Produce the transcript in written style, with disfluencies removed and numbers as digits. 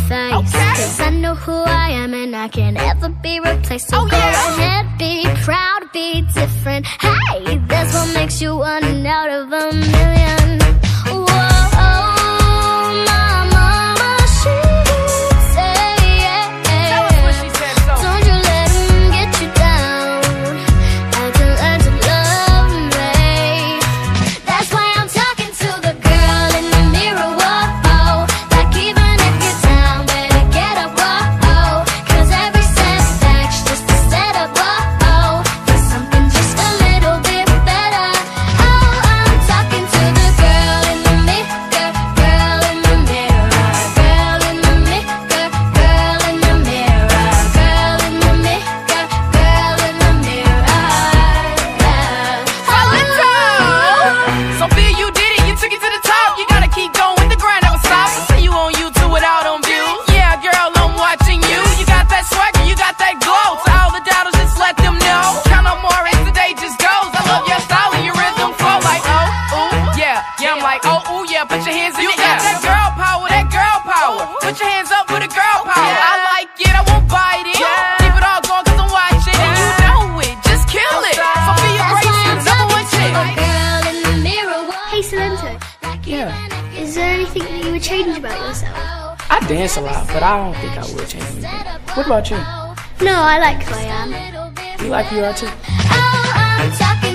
face. Cause I know who I am and I can't ever be replaced. So go ahead, be proud, be different. Hey, that's what makes you one out of a million. Whoa, my mama, she did say, tell us what she said, so. Don't you let him get you down. I can learn to love me. That's why I'm talking to the girl in the mirror. Whoa, like even if you're down, better get up. Whoa, cause every setback's just a setup. Whoa, for something just a little bit better. Oh, I'm talking to the girl in the mirror, girl in the mirror, girl in the mirror, girl in the mirror, girl in the mirror, girl in the mirror. So Phil, you did it, you took it to the top. You gotta keep going with the grind, never stop. I see you on YouTube without on views. Yeah, girl, I'm watching you. You got that swagger, you got that glow. To all the doubters, just let them know. Count on more as the day just goes. I love your style and your rhythm flow. Like, oh, ooh, yeah. Yeah, I'm like, oh, ooh, yeah. Put your hands in the air. You got that girl power, that girl power. Put your hands up with a girl power. I like it, I won't bite it. Keep it all going cause I'm watching and you know it. Just kill it. So be your grace, number one chick. Girl in the mirror. Hey, Silento. Yeah, Is there anything that you would change about yourself? I dance a lot, but I don't think I would change anything. What about you? No, I like who I am. You like who you are too? Oh, I'm talking